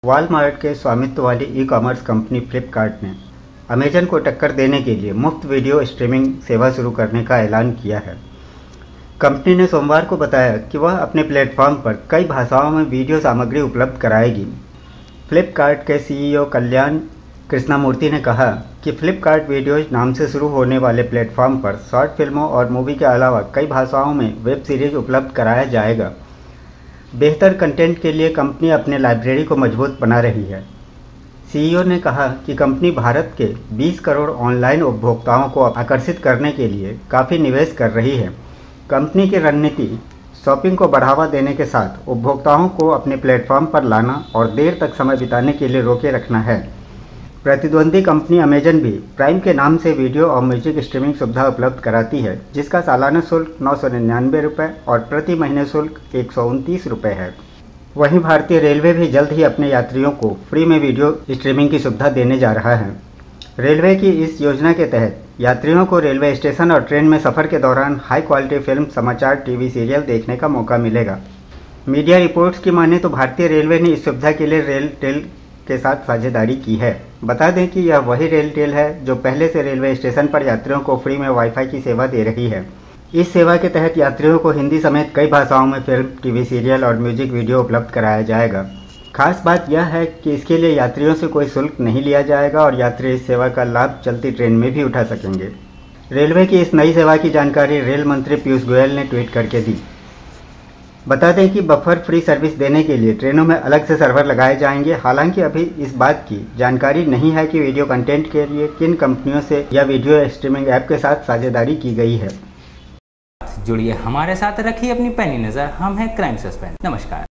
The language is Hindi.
वॉलमार्ट के स्वामित्व वाली ई-कॉमर्स कंपनी फ्लिपकार्ट ने अमेजन को टक्कर देने के लिए मुफ्त वीडियो स्ट्रीमिंग सेवा शुरू करने का ऐलान किया है। कंपनी ने सोमवार को बताया कि वह अपने प्लेटफॉर्म पर कई भाषाओं में वीडियो सामग्री उपलब्ध कराएगी। फ्लिपकार्ट के सीईओ कल्याण कृष्णमूर्ति ने कहा कि फ्लिपकार्ट वीडियोज नाम से शुरू होने वाले प्लेटफॉर्म पर शॉर्ट फिल्मों और मूवी के अलावा कई भाषाओं में वेब सीरीज उपलब्ध कराया जाएगा। बेहतर कंटेंट के लिए कंपनी अपने लाइब्रेरी को मजबूत बना रही है। सीईओ ने कहा कि कंपनी भारत के 20 करोड़ ऑनलाइन उपभोक्ताओं को आकर्षित करने के लिए काफ़ी निवेश कर रही है। कंपनी की रणनीति शॉपिंग को बढ़ावा देने के साथ उपभोक्ताओं को अपने प्लेटफॉर्म पर लाना और देर तक समय बिताने के लिए रोके रखना है। प्रतिद्वंदी कंपनी अमेजन भी प्राइम के नाम से वीडियो और म्यूजिक स्ट्रीमिंग सुविधा उपलब्ध कराती है, जिसका सालाना शुल्क 999 रुपये और प्रति महीने शुल्क 129 रुपये है। वहीं भारतीय रेलवे भी जल्द ही अपने यात्रियों को फ्री में वीडियो स्ट्रीमिंग की सुविधा देने जा रहा है। रेलवे की इस योजना के तहत यात्रियों को रेलवे स्टेशन और ट्रेन में सफ़र के दौरान हाई क्वालिटी फिल्म, समाचार, टीवी सीरियल देखने का मौका मिलेगा। मीडिया रिपोर्ट्स की माने तो भारतीय रेलवे ने इस सुविधा के लिए रेलटेल के साथ साझेदारी की है। बता दें कि यह वही रेलटेल है जो पहले से रेलवे स्टेशन पर यात्रियों को फ्री में वाईफाई की सेवा दे रही है। इस सेवा के तहत यात्रियों को हिंदी समेत कई भाषाओं में फिल्म, टीवी सीरियल और म्यूजिक वीडियो उपलब्ध कराया जाएगा। खास बात यह है कि इसके लिए यात्रियों से कोई शुल्क नहीं लिया जाएगा और यात्री इस सेवा का लाभ चलती ट्रेन में भी उठा सकेंगे। रेलवे की इस नई सेवा की जानकारी रेल मंत्री पीयूष गोयल ने ट्वीट करके दी। बता दें कि बफर फ्री सर्विस देने के लिए ट्रेनों में अलग से सर्वर लगाए जाएंगे। हालांकि अभी इस बात की जानकारी नहीं है कि वीडियो कंटेंट के लिए किन कंपनियों से या वीडियो स्ट्रीमिंग ऐप के साथ साझेदारी की गई है। जुड़िए हमारे साथ, रखिए अपनी पैनी नज़र। हम हैं क्राइम सस्पेंस। नमस्कार।